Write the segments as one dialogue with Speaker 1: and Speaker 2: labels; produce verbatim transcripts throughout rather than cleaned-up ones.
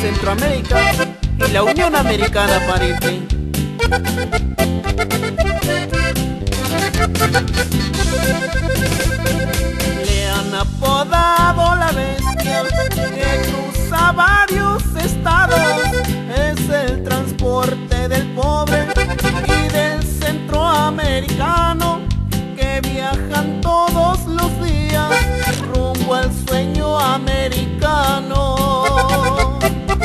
Speaker 1: Centroamérica y la Unión Americana, pariente. Le han apodado la bestia que cruza varios estados. Es el transporte del pobre y del centroamericano que viajan todos los días rumbo al sueño americano.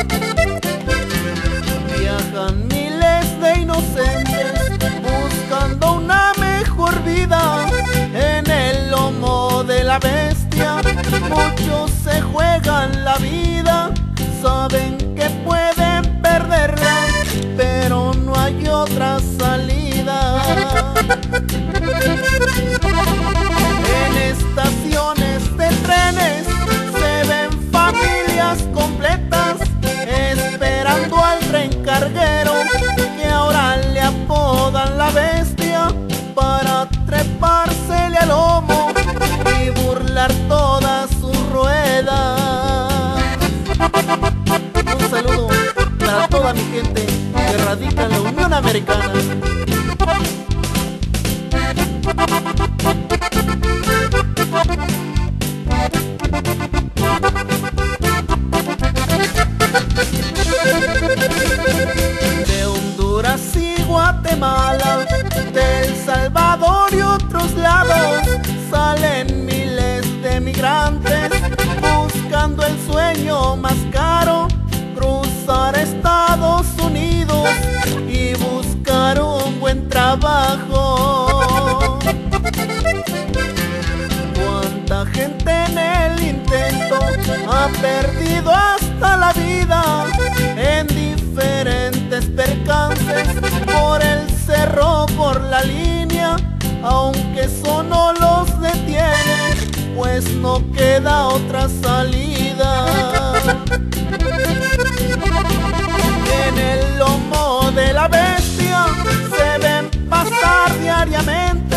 Speaker 1: Viajan miles de inocentes buscando una mejor vida. En el lomo de la bestia muchos se juegan la vida. Saben que pueden perderla, pero no hay otra salida. En estaciones de trenes se ven familias completas esperando al tren carguero que ahora le apodan la bestia, para trepársele al lomo y burlar todas sus ruedas. Un saludo para toda mi gente que radica en la Unión Americana. De Honduras y Guatemala, de El Salvador y otros lados, salen miles de migrantes buscando el sueño más caro: cruzar Estados Unidos y buscar un buen trabajo. Cuánta gente en el intento ha perdido hasta la vida en diferentes percances, por el cerro, por la línea. Aunque eso no los detiene, pues no queda otra salida. En el lomo de la bestia se ven pasar diariamente